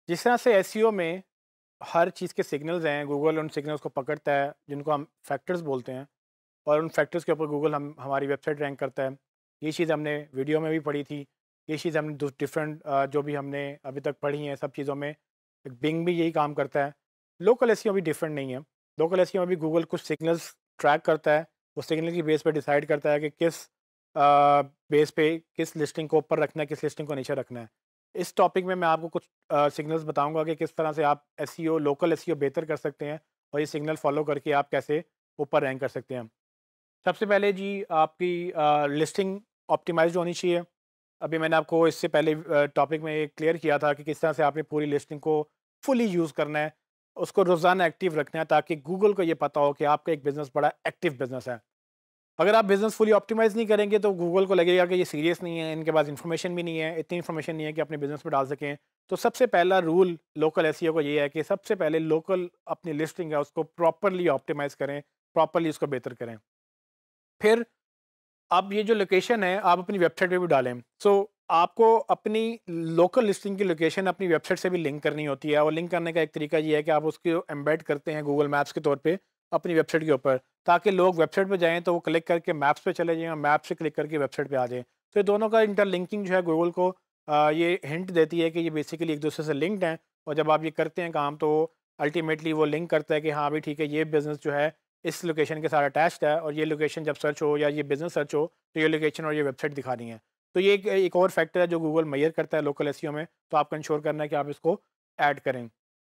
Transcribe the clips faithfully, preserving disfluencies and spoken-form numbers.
जिस तरह से एसईओ में हर चीज़ के सिग्नल्स हैं, गूगल उन सिग्नल्स को पकड़ता है जिनको हम फैक्टर्स बोलते हैं, और उन फैक्टर्स के ऊपर गूगल हम हमारी वेबसाइट रैंक करता है। ये चीज़ हमने वीडियो में भी पढ़ी थी। ये चीज़ हमने डिफरेंट जो भी हमने अभी तक पढ़ी हैं सब चीज़ों में, बिंग भी यही काम करता है। लोकल एसईओ भी डिफरेंट नहीं है। लोकल एसईओ में भी गूगल कुछ सिग्नल्स ट्रैक करता है। उस सिग्नल की बेस पे डिसाइड करता है कि किस बेस पे किस लिस्टिंग को ऊपर रखना है, किस लिस्टिंग को नीचे रखना है। इस टॉपिक में मैं आपको कुछ सिग्नल्स बताऊंगा कि किस तरह से आप एसईओ लोकल एसईओ बेहतर कर सकते हैं, और ये सिग्नल फॉलो करके आप कैसे ऊपर रैंक कर सकते हैं। सबसे पहले जी, आपकी लिस्टिंग ऑप्टिमाइज्ड होनी चाहिए। अभी मैंने आपको इससे पहले टॉपिक में क्लियर किया था कि किस तरह से आपने पूरी लिस्टिंग को फुली यूज़ करना है, उसको रोज़ाना एक्टिव रखना है, ताकि गूगल को ये पता हो कि आपका एक बिज़नेस बड़ा एक्टिव बिज़नेस है। अगर आप बिज़नेस फुली ऑप्टिमाइज़ नहीं करेंगे तो गूगल को लगेगा कि ये सीरियस नहीं है, इनके पास इन्फॉर्मेशन भी नहीं है, इतनी इन्फॉर्मेशन नहीं है कि अपने बिज़नेस में डाल सकें। तो सबसे पहला रूल लोकल एसईओ का ये है कि सबसे पहले लोकल अपनी लिस्टिंग है उसको प्रॉपरली ऑप्टिमाइज़ करें, प्रॉपरली उसको बेहतर करें। फिर अब ये जो लोकेशन है आप अपनी वेबसाइट पे भी डालें। सो आपको अपनी लोकल लिस्टिंग की लोकेशन अपनी वेबसाइट से भी लिंक करनी होती है, और लिंक करने का एक तरीका ये है कि आप उसको एम्बेड करते हैं गूगल मैप्स के तौर पे अपनी वेबसाइट के ऊपर, ताकि लोग वेबसाइट पे जाएँ तो वो क्लिक करके मैप्स पे चले जाएँ और मैप से क्लिक करके वेबसाइट पे आ जाएँ। तो ये दोनों का इंटरलिंकिंग जो है गूगल को अ, ये हिंट देती है कि ये बेसिकली एक दूसरे से लिंक्ड हैं, और जब आप ये करते हैं काम तो अल्टीमेटली वो लिंक करता है कि हाँ भाई ठीक है, ये बिज़नेस जो है इस लोकेशन के साथ अटैच्ड है, और ये लोकेशन जब सर्च हो या ये बिज़नेस सर्च हो तो ये लोकेशन और ये वेबसाइट दिखानी है। तो ये एक एक और फैक्टर है जो गूगल मेजर करता है लोकल एसईओ में, तो आपको इंश्योर करना है कि आप इसको ऐड करें।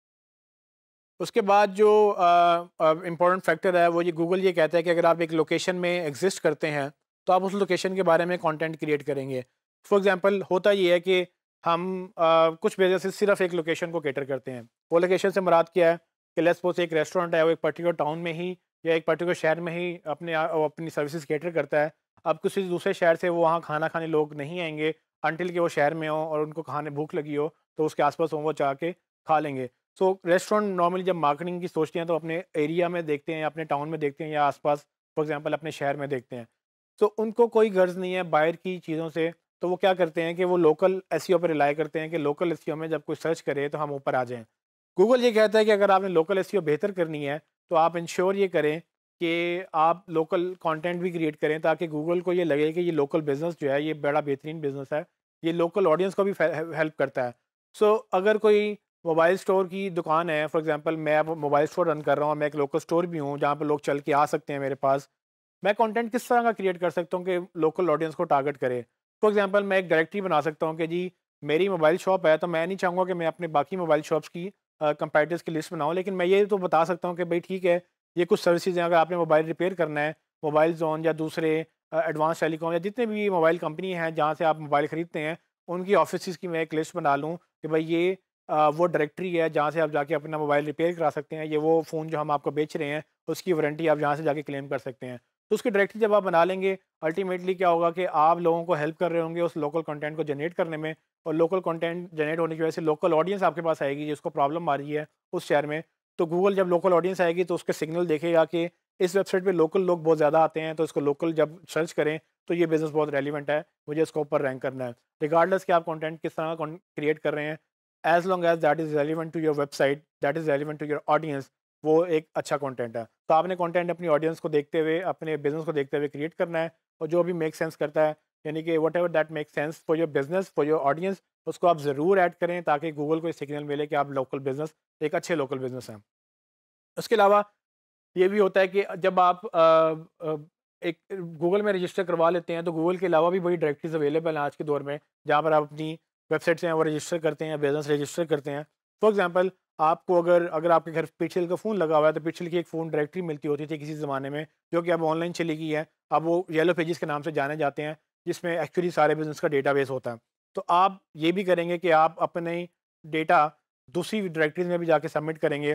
उसके बाद जो इम्पोर्टेंट फैक्टर है वो ये, गूगल ये कहता है कि अगर आप एक लोकेशन में एग्जिस्ट करते हैं तो आप उस लोकेशन के बारे में कंटेंट क्रिएट करेंगे। फॉर एग्जांपल होता ये है कि हम अ, कुछ बिजनेसेस सिर्फ एक लोकेशन को कैटर करते हैं। वो लोकेशन से मुराद क्या है कि लेट्स सपोज एक रेस्टोरेंट है, वो एक पर्टिकुलर टाउन में ही या एक पर्टिकुलर शहर में ही अपने आ- वो अपनी सर्विसेज कैटर करता है। अब किसी दूसरे शहर से वो वहाँ खाना खाने लोग नहीं आएंगे अनटिल कि वो शहर में हो और उनको खाने भूख लगी हो, तो उसके आसपास हो वो जाके खा लेंगे। सो रेस्टोरेंट नॉर्मली जब मार्केटिंग की सोचते हैं तो अपने एरिया में देखते हैं या अपने टाउन में देखते हैं या आसपास फॉर एग्जांपल अपने शहर में देखते हैं। तो उनको कोई गर्ज नहीं है बाहर की चीज़ों से, तो वो क्या करते हैं कि वो लोकल एसईओ पर रिलाई करते हैं कि लोकल एसईओ में जब कोई सर्च करे तो हम ऊपर आ जाएं। गूगल ये कहता है कि अगर आपने लोकल एसईओ बेहतर करनी है तो आप इंश्योर ये करें कि आप लोकल कंटेंट भी क्रिएट करें, ताकि गूगल को ये लगे कि ये लोकल बिजनेस जो है ये बड़ा बेहतरीन बिजनेस है, ये लोकल ऑडियंस को भी हेल्प करता है। सो अगर कोई मोबाइल स्टोर की दुकान है, फॉर एग्जांपल मैं अब मोबाइल स्टोर रन कर रहा हूँ, मैं एक लोकल स्टोर भी हूँ जहाँ पर लोग चल के आ सकते हैं मेरे पास। मैं कंटेंट किस तरह का क्रिएट कर सकता हूँ कि लोकल ऑडियंस को टारगेट करे। फॉर एग्जांपल मैं एक डायरेक्टरी बना सकता हूँ कि जी मेरी मोबाइल शॉप है, तो मैं नहीं चाहूँगा कि मैं अपने बाकी मोबाइल शॉप्स की कंपेटिटर्स की लिस्ट बनाऊँ, लेकिन मैं ये तो बता सकता हूँ कि भाई ठीक है, ये कुछ सर्विसेज हैं, अगर आपने मोबाइल रिपेयर करना है, मोबाइल जोन या दूसरे एडवांस टेलीकॉम या जितने भी मोबाइल कंपनी हैं जहाँ से आप मोबाइल ख़रीदते हैं, उनकी ऑफिस की मैं एक लिस्ट बना लूँ कि भाई ये अ, वो डायरेक्टरी है जहाँ से आप जाके अपना मोबाइल रिपेयर करा सकते हैं, ये वो फ़ोन जो हम आपको बेच रहे हैं उसकी वारंटी आप जहाँ से जाके क्लेम कर सकते हैं। तो उसकी डायरेक्टरी जब आप बना लेंगे, अल्टीमेटली क्या होगा कि आप लोगों को हेल्प कर रहे होंगे उस लोकल कंटेंट को जनरेट करने में, और लोकल कंटेंट जनरेट होने की वजह से लोकल ऑडियंस आपके पास आएगी जिसको प्रॉब्लम आ रही है उस शहर में। तो गूगल जब लोकल ऑडियंस आएगी तो उसके सिग्नल देखेगा कि इस वेबसाइट पे लोकल लोग बहुत ज़्यादा आते हैं, तो इसको लोकल जब सर्च करें तो ये बिज़नेस बहुत रेलिवेंट है, मुझे इसको ऊपर रैंक करना है। रिगार्डलेस कि आप कंटेंट किस तरह का क्रिएट कर रहे हैं, as long as that is relevant to your website, that is relevant to your audience, वो एक अच्छा कंटेंट है। तो आपने कंटेंट अपनी ऑडियंस को देखते हुए, अपने बिज़नेस को देखते हुए क्रिएट करना है, और जो भी मेक सेंस करता है, यानी कि whatever that make sense for your business, for your audience, उसको आप ज़रूर ऐड करें ताकि गूगल को सिग्नल मिले कि आप लोकल बिज़नेस एक अच्छे लोकल बिज़नेस हैं। उसके अलावा ये भी होता है कि जब आप अ, अ, एक गूगल में रजिस्टर करवा लेते हैं तो गूगल के अलावा भी बड़ी डायरेक्टरीज अवेलेबल हैं आज के दौर में, जहाँ पर आप अपनी वेबसाइट से हैं वो रजिस्टर करते हैं, बिजनेस रजिस्टर करते हैं। फॉर एग्जांपल आपको अगर अगर आपके घर पिक्सल का फ़ोन लगा हुआ है तो पिक्सल की एक फ़ोन डायरेक्टरी मिलती होती थी किसी ज़माने में, जो कि अब ऑनलाइन चली गई है। अब वो येलो पेजेस के नाम से जाने जाते हैं, जिसमें एक्चुअली सारे बिजनेस का डेटाबेस होता है। तो आप ये भी करेंगे कि आप अपने डेटा दूसरी डायरेक्टरीज में भी जाके सबमिट करेंगे।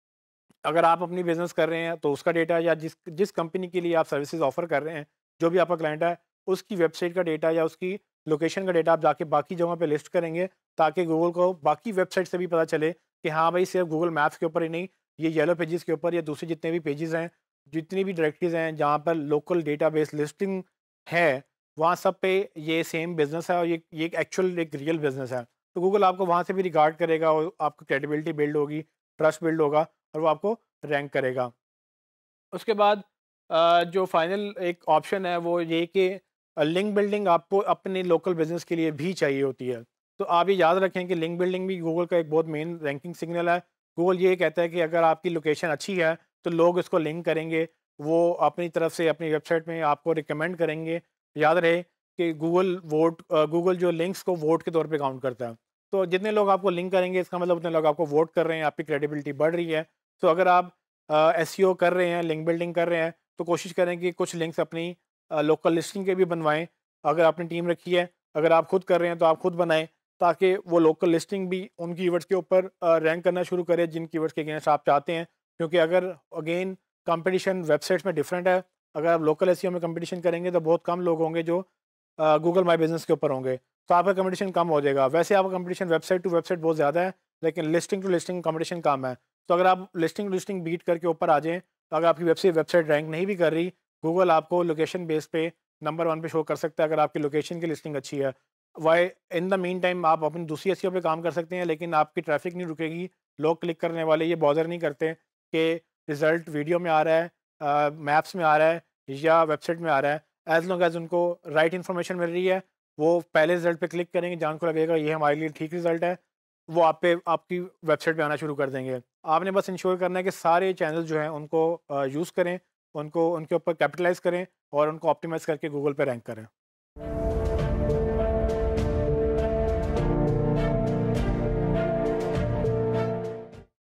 अगर आप अपनी बिज़नेस कर रहे हैं तो उसका डेटा, या जिस जिस कंपनी के लिए आप सर्विसेज ऑफ़र कर रहे हैं, जो भी आपका क्लाइंट है, उसकी वेबसाइट का डेटा या उसकी लोकेशन का डेटा आप जाके बाकी जगहों पे लिस्ट करेंगे, ताकि गूगल को बाकी वेबसाइट से भी पता चले कि हाँ भाई, सिर्फ गूगल मैप्स के ऊपर ही नहीं, ये येलो पेजेस के ऊपर या दूसरे जितने भी पेजेस हैं, जितनी भी डायरेक्टरीज हैं जहाँ पर लोकल डेटाबेस लिस्टिंग है, वहाँ सब पे ये सेम बिज़नेस है, और ये ये एक एक्चुअल एक रियल बिज़नेस है। तो गूगल आपको वहाँ से भी रिगार्ड करेगा और आपकी क्रेडिबिलिटी बिल्ड होगी, ट्रस्ट बिल्ड होगा और वो आपको रैंक करेगा। उसके बाद अ, जो फाइनल एक ऑप्शन है वो ये कि लिंक बिल्डिंग आपको अपने लोकल बिजनेस के लिए भी चाहिए होती है। तो आप ये याद रखें कि लिंक बिल्डिंग भी गूगल का एक बहुत मेन रैंकिंग सिग्नल है। गूगल ये कहता है कि अगर आपकी लोकेशन अच्छी है तो लोग इसको लिंक करेंगे, वो अपनी तरफ से अपनी वेबसाइट में आपको रिकमेंड करेंगे। याद रहे कि गूगल वोट गूगल जो लिंक्स को वोट के तौर पे काउंट करता है। तो जितने लोग आपको लिंक करेंगे इसका मतलब उतने लोग आपको वोट कर रहे हैं, आपकी क्रेडिबिलिटी बढ़ रही है। तो अगर आप एसईओ कर रहे हैं, लिंक बिल्डिंग कर रहे हैं, तो कोशिश करें कि कुछ लिंक्स अपनी लोकल लिस्टिंग के भी बनवाएं। अगर आपने टीम रखी है, अगर आप खुद कर रहे हैं तो आप खुद बनाएं, ताकि वो लोकल लिस्टिंग भी उन कीवर्ड्स के ऊपर रैंक करना शुरू करे जिन कीवर्ड्स के अगेंस्ट आप चाहते हैं। क्योंकि अगर अगेन कंपटीशन वेबसाइट्स में डिफरेंट है, अगर आप लोकल एसईओ में कंपटीशन करेंगे तो बहुत कम लोग होंगे जो गूगल माई बिजनेस के ऊपर होंगे, तो आपका कंपटीशन कम हो जाएगा। वैसे आपका कंपटीशन वेबसाइट टू वेबसाइट बहुत ज़्यादा है, लेकिन लिस्टिंग टू लिस्टिंग कंपटीशन कम है। तो अगर आप लिस्टिंग टू लिस्टिंग बीट करके ऊपर आ जाएँ, तो अगर आपकी वेबसाइट वेबसाइट रैंक नहीं भी कर रही, गूगल आपको लोकेशन बेस पे नंबर वन पे शो कर सकता है अगर आपकी लोकेशन की लिस्टिंग अच्छी है। Why in the meantime आप अपनी दूसरी एसईओ पे काम कर सकते हैं, लेकिन आपकी ट्रैफिक नहीं रुकेगी। लोग क्लिक करने वाले ये बॉदर नहीं करते कि रिजल्ट वीडियो में आ रहा है, मैप्स में आ रहा है या वेबसाइट में आ रहा है। एज लॉन्ग एज उनको राइट इन्फॉर्मेशन मिल रही है, वो पहले रिजल्ट पे क्लिक करेंगे, जान को लगेगा ये हमारे लिए ठीक रिजल्ट है, वो आप पे आपकी वेबसाइट पे आना शुरू कर देंगे। आपने बस इंश्योर करना है कि सारे चैनल जो हैं उनको यूज़ करें, उनको उनके ऊपर कैपिटलाइज़ करें और उनको ऑप्टिमाइज़ करके गूगल पे रैंक करें।